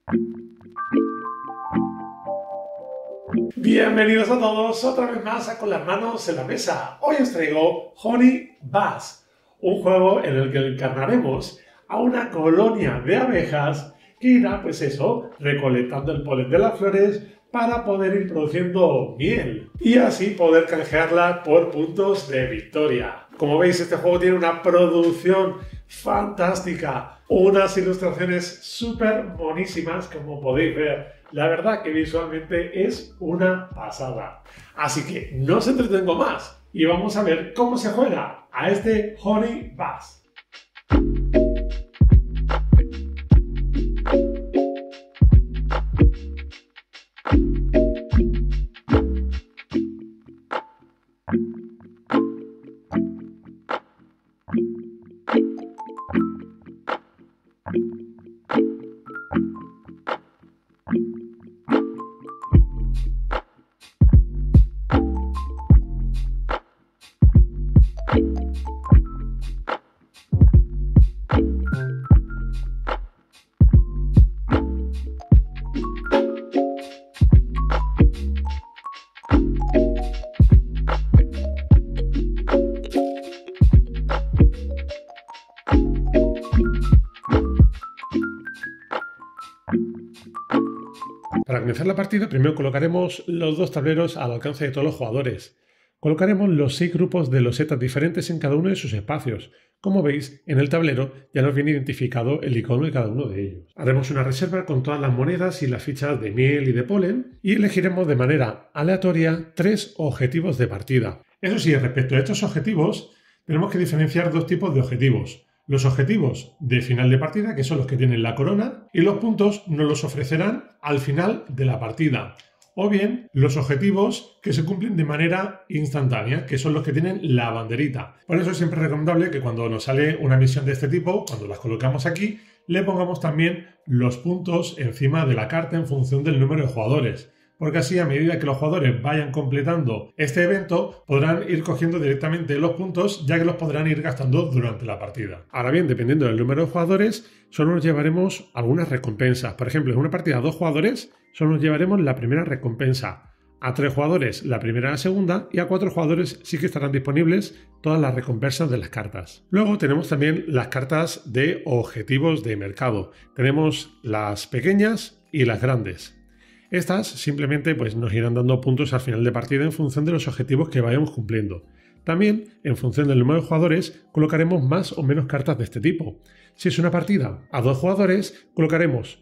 Bienvenidos a todos otra vez más a Con las manos en la mesa. Hoy os traigo Honey Buzz, un juego en el que encarnaremos a una colonia de abejas que irá, pues eso, recolectando el polen de las flores para poder ir produciendo miel y así poder canjearla por puntos de victoria. Como veis, este juego tiene una producción fantástica, unas ilustraciones súper monísimas, como podéis ver. La verdad que visualmente es una pasada. Así que no os entretengo más y vamos a ver cómo se juega a este Honey Buzz. Para comenzar la partida, primero colocaremos los dos tableros al alcance de todos los jugadores. Colocaremos los 6 grupos de losetas diferentes en cada uno de sus espacios. Como veis, en el tablero ya nos viene identificado el icono de cada uno de ellos. Haremos una reserva con todas las monedas y las fichas de miel y de polen y elegiremos de manera aleatoria 3 objetivos de partida. Eso sí, respecto a estos objetivos, tenemos que diferenciar dos tipos de objetivos. Los objetivos de final de partida, que son los que tienen la corona, y los puntos nos los ofrecerán al final de la partida. O bien, los objetivos que se cumplen de manera instantánea, que son los que tienen la banderita. Por eso es siempre recomendable que cuando nos sale una misión de este tipo, cuando las colocamos aquí, le pongamos también los puntos encima de la carta en función del número de jugadores. Porque así, a medida que los jugadores vayan completando este evento, podrán ir cogiendo directamente los puntos, ya que los podrán ir gastando durante la partida. Ahora bien, dependiendo del número de jugadores, solo nos llevaremos algunas recompensas. Por ejemplo, en una partida a 2 jugadores, solo nos llevaremos la primera recompensa. A 3 jugadores, la primera y la segunda, y a 4 jugadores sí que estarán disponibles todas las recompensas de las cartas. Luego tenemos también las cartas de objetivos de mercado. Tenemos las pequeñas y las grandes. Estas simplemente nos irán dando puntos al final de partida en función de los objetivos que vayamos cumpliendo. También, en función del número de jugadores, colocaremos más o menos cartas de este tipo. Si es una partida a 2 jugadores, colocaremos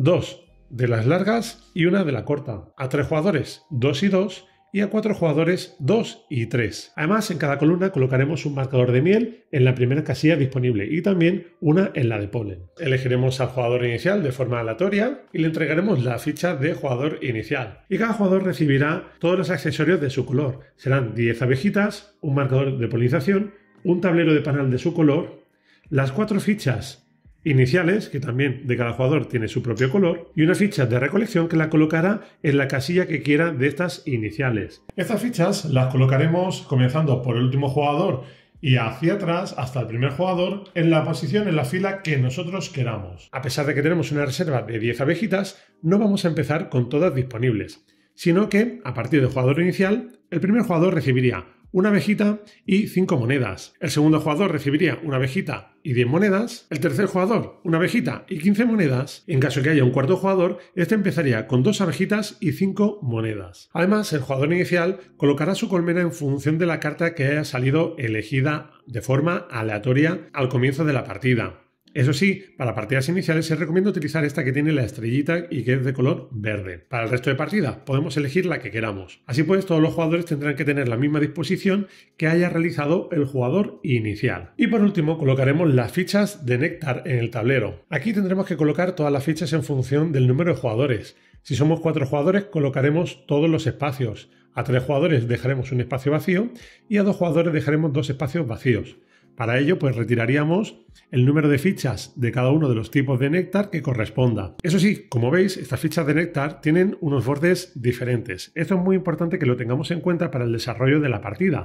2 de las largas y una de la corta. A 3 jugadores, 2 y 2. Y a 4 jugadores, 2 y 3. Además, en cada columna colocaremos un marcador de miel en la primera casilla disponible y también una en la de polen. Elegiremos al jugador inicial de forma aleatoria y le entregaremos la ficha de jugador inicial. Y cada jugador recibirá todos los accesorios de su color. Serán 10 abejitas, un marcador de polinización, un tablero de panal de su color, las 4 fichas iniciales, que también de cada jugador tiene su propio color, y una ficha de recolección que la colocará en la casilla que quiera de estas iniciales. Estas fichas las colocaremos comenzando por el último jugador y hacia atrás hasta el primer jugador en la posición, en la fila que nosotros queramos. A pesar de que tenemos una reserva de 10 abejitas, no vamos a empezar con todas disponibles, sino que a partir del jugador inicial, el primer jugador recibiría una abejita y 5 monedas. El segundo jugador recibiría una abejita y 10 monedas. El tercer jugador, una abejita y 15 monedas. En caso de que haya un cuarto jugador, este empezaría con 2 abejitas y 5 monedas. Además, el jugador inicial colocará su colmena en función de la carta que haya salido elegida de forma aleatoria al comienzo de la partida. Eso sí, para partidas iniciales se recomienda utilizar esta que tiene la estrellita y que es de color verde. Para el resto de partida podemos elegir la que queramos. Así pues, todos los jugadores tendrán que tener la misma disposición que haya realizado el jugador inicial. Y por último, colocaremos las fichas de néctar en el tablero. Aquí tendremos que colocar todas las fichas en función del número de jugadores. Si somos 4 jugadores, colocaremos todos los espacios. A 3 jugadores dejaremos un espacio vacío y a 2 jugadores dejaremos 2 espacios vacíos. Para ello, retiraríamos el número de fichas de cada uno de los tipos de néctar que corresponda. Eso sí, como veis, estas fichas de néctar tienen unos bordes diferentes. Esto es muy importante que lo tengamos en cuenta para el desarrollo de la partida,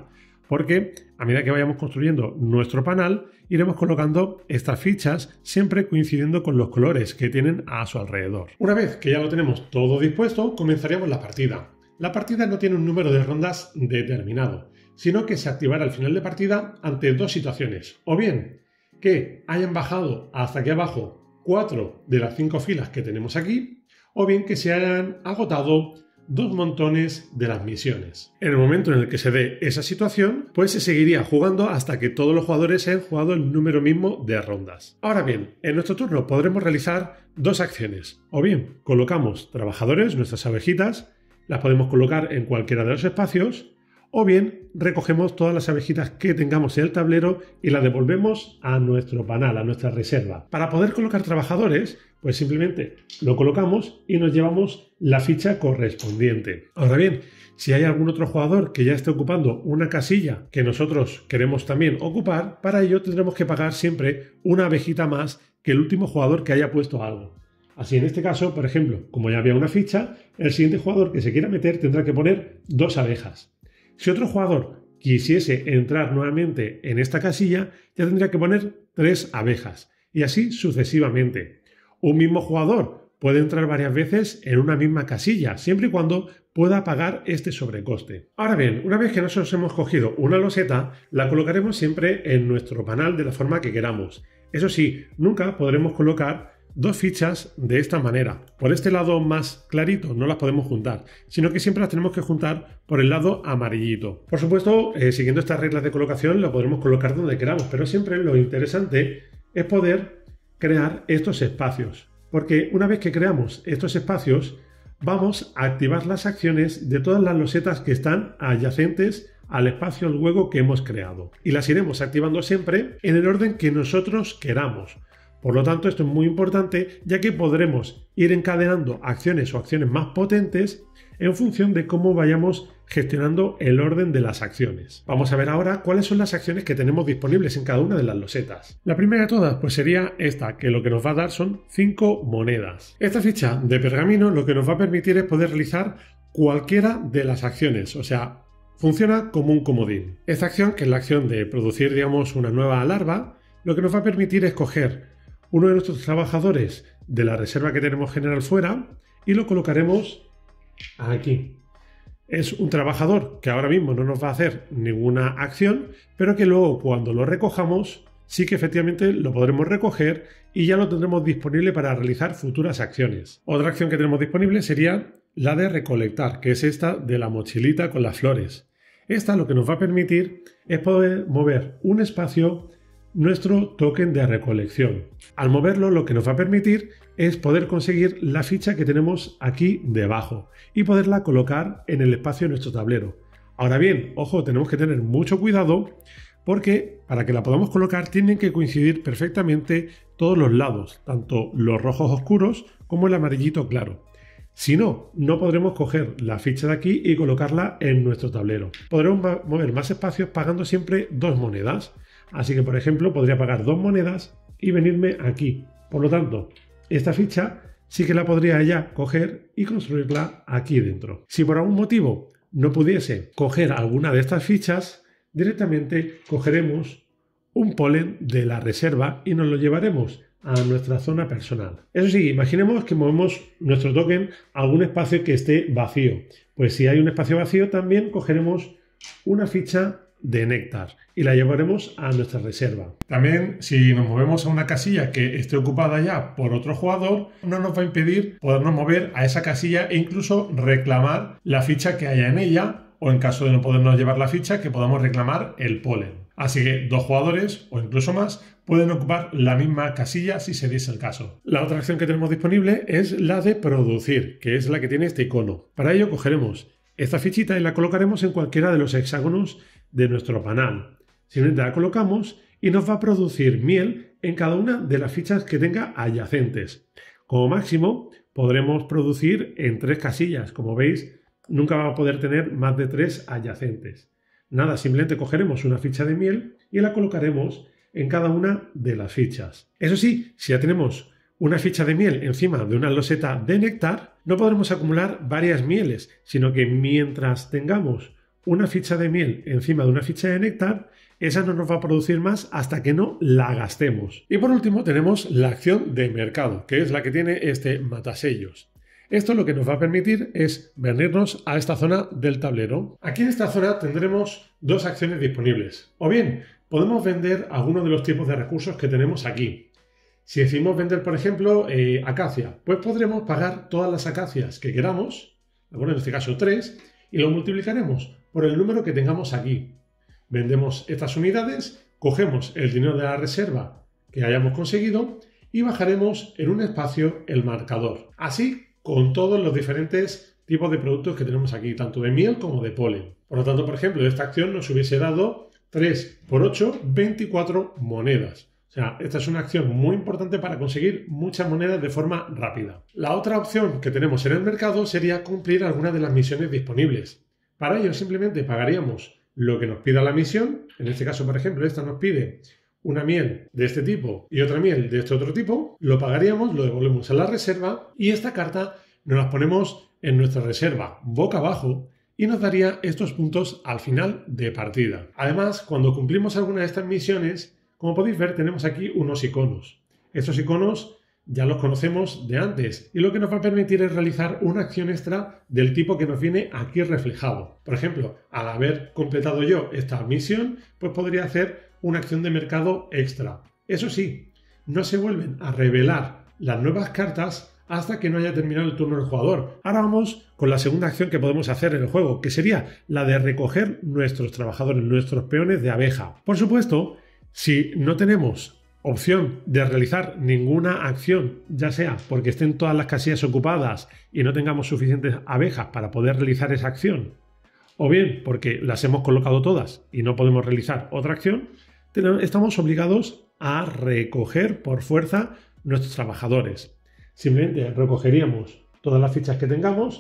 porque a medida que vayamos construyendo nuestro panel, iremos colocando estas fichas siempre coincidiendo con los colores que tienen a su alrededor. Una vez que ya lo tenemos todo dispuesto, comenzaríamos la partida. La partida no tiene un número de rondas determinado, sino que se activará al final de partida ante dos situaciones. O bien que hayan bajado hasta aquí abajo 4 de las 5 filas que tenemos aquí, o bien que se hayan agotado 2 montones de las misiones. En el momento en el que se dé esa situación, pues se seguiría jugando hasta que todos los jugadores hayan jugado el número mismo de rondas. Ahora bien, en nuestro turno podremos realizar dos acciones. O bien colocamos trabajadores, nuestras abejitas, las podemos colocar en cualquiera de los espacios, o bien recogemos todas las abejitas que tengamos en el tablero y las devolvemos a nuestro panel, a nuestra reserva. Para poder colocar trabajadores, pues simplemente lo colocamos y nos llevamos la ficha correspondiente. Ahora bien, si hay algún otro jugador que ya esté ocupando una casilla que nosotros queremos también ocupar, para ello tendremos que pagar siempre una abejita más que el último jugador que haya puesto algo. Así en este caso, por ejemplo, como ya había una ficha, el siguiente jugador que se quiera meter tendrá que poner 2 abejas. Si otro jugador quisiese entrar nuevamente en esta casilla, ya tendría que poner 3 abejas, y así sucesivamente. Un mismo jugador puede entrar varias veces en una misma casilla, siempre y cuando pueda pagar este sobrecoste. Ahora bien, una vez que nosotros hemos cogido una loseta, la colocaremos siempre en nuestro panel de la forma que queramos. Eso sí, nunca podremos colocar 2 fichas de esta manera. Por este lado más clarito no las podemos juntar, sino que siempre las tenemos que juntar por el lado amarillito. Por supuesto, siguiendo estas reglas de colocación, lo podremos colocar donde queramos, pero siempre lo interesante es poder crear estos espacios, porque una vez que creamos estos espacios, vamos a activar las acciones de todas las losetas que están adyacentes al espacio, al hueco que hemos creado, y las iremos activando siempre en el orden que nosotros queramos. Por lo tanto, esto es muy importante, ya que podremos ir encadenando acciones o acciones más potentes en función de cómo vayamos gestionando el orden de las acciones. Vamos a ver ahora cuáles son las acciones que tenemos disponibles en cada una de las losetas. La primera de todas pues sería esta, que lo que nos va a dar son 5 monedas. Esta ficha de pergamino lo que nos va a permitir es poder realizar cualquiera de las acciones, o sea, funciona como un comodín. Esta acción, que es la acción de producir, digamos, una nueva larva, lo que nos va a permitir es coger uno de nuestros trabajadores de la reserva que tenemos general fuera y lo colocaremos aquí. Es un trabajador que ahora mismo no nos va a hacer ninguna acción, pero que luego cuando lo recojamos sí que efectivamente lo podremos recoger y ya lo tendremos disponible para realizar futuras acciones. Otra acción que tenemos disponible sería la de recolectar, que es esta de la mochilita con las flores. Esta lo que nos va a permitir es poder mover un espacio nuestro token de recolección. Al moverlo, lo que nos va a permitir es poder conseguir la ficha que tenemos aquí debajo y poderla colocar en el espacio de nuestro tablero. Ahora bien, ojo, tenemos que tener mucho cuidado porque para que la podamos colocar tienen que coincidir perfectamente todos los lados, tanto los rojos oscuros como el amarillito claro. Si no, no podremos coger la ficha de aquí y colocarla en nuestro tablero. Podremos mover más espacios pagando siempre 2 monedas. Así que, por ejemplo, podría pagar 2 monedas y venirme aquí. Por lo tanto, esta ficha sí que la podría ya coger y construirla aquí dentro. Si por algún motivo no pudiese coger alguna de estas fichas, directamente cogeremos un polen de la reserva y nos lo llevaremos a nuestra zona personal. Eso sí, imaginemos que movemos nuestro token a algún espacio que esté vacío. Pues si hay un espacio vacío, también cogeremos una ficha de néctar y la llevaremos a nuestra reserva. También, si nos movemos a una casilla que esté ocupada ya por otro jugador, no nos va a impedir podernos mover a esa casilla e incluso reclamar la ficha que haya en ella, o en caso de no podernos llevar la ficha, que podamos reclamar el polen. Así que 2 jugadores o incluso más pueden ocupar la misma casilla si se diese el caso. La otra acción que tenemos disponible es la de producir, que es la que tiene este icono. Para ello cogeremos esta fichita y la colocaremos en cualquiera de los hexágonos de nuestro panel. Simplemente la colocamos y nos va a producir miel en cada una de las fichas que tenga adyacentes. Como máximo podremos producir en 3 casillas. Como veis, nunca va a poder tener más de 3 adyacentes. Nada, simplemente cogeremos una ficha de miel y la colocaremos en cada una de las fichas. Eso sí, si ya tenemos una ficha de miel encima de una loseta de néctar, no podremos acumular varias mieles, sino que mientras tengamos una ficha de miel encima de una ficha de néctar, esa no nos va a producir más hasta que no la gastemos. Y por último tenemos la acción de mercado, que es la que tiene este matasellos. Esto lo que nos va a permitir es venirnos a esta zona del tablero. Aquí en esta zona tendremos dos acciones disponibles. O bien, podemos vender algunos de los tipos de recursos que tenemos aquí. Si decidimos vender, por ejemplo, acacia, pues podremos pagar todas las acacias que queramos, en este caso 3, y lo multiplicaremos por el número que tengamos aquí. Vendemos estas unidades, cogemos el dinero de la reserva que hayamos conseguido y bajaremos en un espacio el marcador. Así con todos los diferentes tipos de productos que tenemos aquí, tanto de miel como de polen. Por lo tanto, por ejemplo, esta acción nos hubiese dado 3 por 8, 24 monedas. O sea, esta es una acción muy importante para conseguir muchas monedas de forma rápida. La otra opción que tenemos en el mercado sería cumplir algunas de las misiones disponibles. Para ello simplemente pagaríamos lo que nos pida la misión. En este caso, por ejemplo, esta nos pide una miel de este tipo y otra miel de este otro tipo. Lo pagaríamos, lo devolvemos a la reserva y esta carta nos la ponemos en nuestra reserva boca abajo y nos daría estos puntos al final de partida. Además, cuando cumplimos alguna de estas misiones, como podéis ver, tenemos aquí unos iconos. Estos iconos ya los conocemos de antes y lo que nos va a permitir es realizar una acción extra del tipo que nos viene aquí reflejado. Por ejemplo, al haber completado yo esta misión, pues podría hacer una acción de mercado extra. Eso sí, no se vuelven a revelar las nuevas cartas hasta que no haya terminado el turno del jugador. Ahora vamos con la segunda acción que podemos hacer en el juego, que sería la de recoger nuestros trabajadores, nuestros peones de abeja. Por supuesto, si no tenemos opción de realizar ninguna acción, ya sea porque estén todas las casillas ocupadas y no tengamos suficientes abejas para poder realizar esa acción, o bien porque las hemos colocado todas y no podemos realizar otra acción, estamos obligados a recoger por fuerza nuestros trabajadores. Simplemente recogeríamos todas las fichas que tengamos,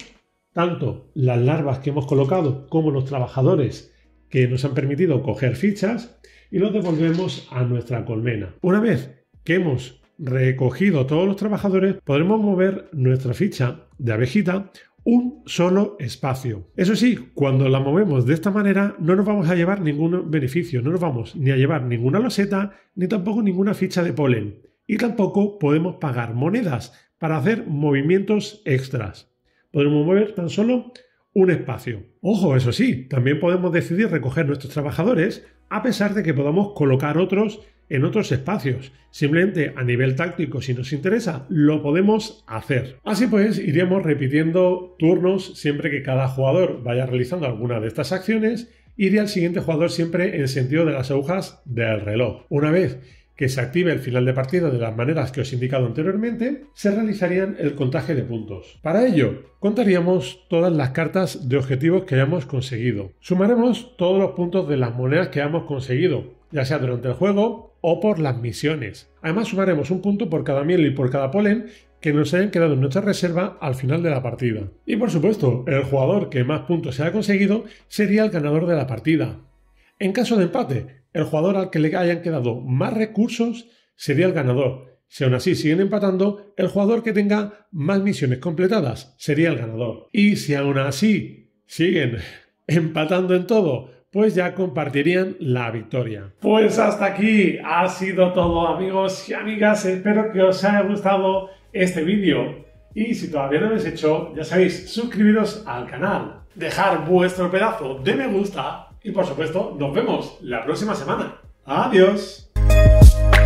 tanto las larvas que hemos colocado como los trabajadores que nos han permitido coger fichas, y los devolvemos a nuestra colmena. Una vez que hemos recogido todos los trabajadores, podremos mover nuestra ficha de abejita un solo espacio. Eso sí, cuando la movemos de esta manera no nos vamos a llevar ningún beneficio, no nos vamos ni a llevar ninguna loseta ni tampoco ninguna ficha de polen. Y tampoco podemos pagar monedas para hacer movimientos extras. Podremos mover tan solo un espacio. Ojo, eso sí, también podemos decidir recoger nuestros trabajadores a pesar de que podamos colocar otros en otros espacios. Simplemente a nivel táctico, si nos interesa, lo podemos hacer. Así pues, iríamos repitiendo turnos siempre que cada jugador vaya realizando alguna de estas acciones. Iría el siguiente jugador siempre en sentido de las agujas del reloj. Una vez que se active el final de partida de las maneras que os he indicado anteriormente, se realizarían el contaje de puntos. Para ello, contaríamos todas las cartas de objetivos que hayamos conseguido. Sumaremos todos los puntos de las monedas que hayamos conseguido, ya sea durante el juego o por las misiones. Además, sumaremos un punto por cada miel y por cada polen que nos hayan quedado en nuestra reserva al final de la partida. Y por supuesto, el jugador que más puntos haya conseguido sería el ganador de la partida. En caso de empate, el jugador al que le hayan quedado más recursos sería el ganador. Si aún así siguen empatando, el jugador que tenga más misiones completadas sería el ganador. Y si aún así siguen empatando en todo, pues ya compartirían la victoria. Pues hasta aquí ha sido todo, amigos y amigas. Espero que os haya gustado este vídeo. Y si todavía no lo habéis hecho, ya sabéis, suscribiros al canal, dejar vuestro pedazo de me gusta y por supuesto nos vemos la próxima semana. ¡Adiós!